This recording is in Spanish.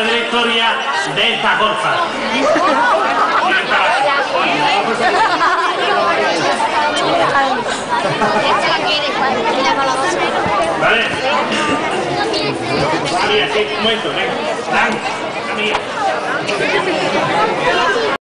de la historia de esta golfa. ¿Vale? Mira, sí, un momento, venga.